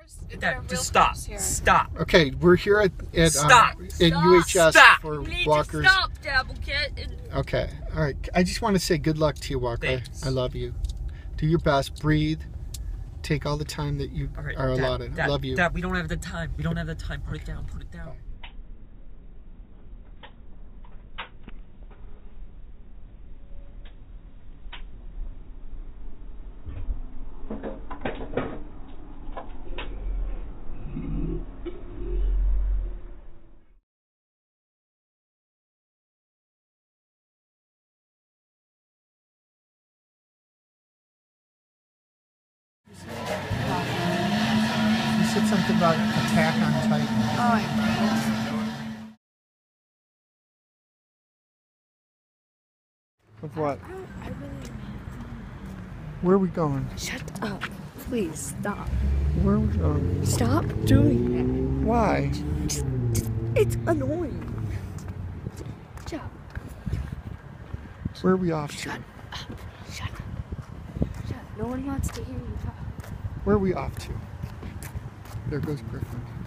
Dad, just stop. Stop. Okay, we're here at UHS Stop. for You need walkers. to stop, Dabble Kit. Okay, all right. I just want to say good luck to you, Walker. Thanks. I love you. Do your best. Breathe. Take all the time that you All right, are allotted. Dad, I love you. Dad, we don't have the time. We don't have the time. Put it down. Put it down. You said something about Attack on Titan. Of what? Where are we going? Shut up. Please stop. Where are we going? Stop doing that. Why? It's annoying. Shut up. Where are we off to? Shut up. Shut up. Shut up. No one wants to hear you talk. Where are we off to? There goes Griffin.